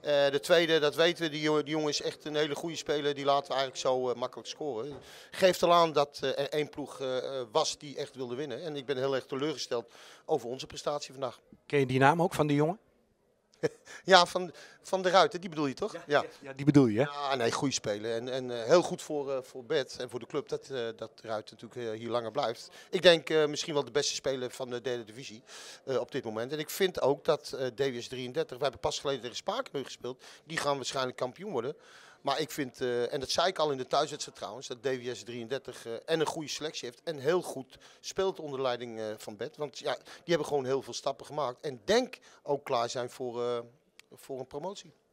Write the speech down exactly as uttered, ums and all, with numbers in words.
Uh, de tweede, dat weten we, die jongen, die jongen is echt een hele goede speler. Die laten we eigenlijk zo uh, makkelijk scoren. Geeft al aan dat uh, er één ploeg uh, was die echt wilde winnen. En ik ben heel erg teleurgesteld over onze prestatie vandaag. Ken je die naam ook van die jongen? Ja, van, van de Ruiter, die bedoel je toch? Ja, ja. ja die bedoel je. Hè? Ja, nee, goede speler. En, en uh, heel goed voor, uh, voor Bert en voor de club dat, uh, dat Ruiter natuurlijk uh, hier langer blijft. Ik denk uh, misschien wel de beste speler van de derde divisie uh, op dit moment. En ik vind ook dat uh, D W S drieëndertig, we hebben pas geleden tegen Spakenburg gespeeld, die gaan waarschijnlijk kampioen worden. Maar ik vind, uh, en dat zei ik al in de thuiswedstrijd trouwens, dat D W S drieëndertig uh, en een goede selectie heeft en heel goed speelt onder leiding uh, van Bert. Want ja, die hebben gewoon heel veel stappen gemaakt en denk ook klaar zijn voor, uh, voor een promotie.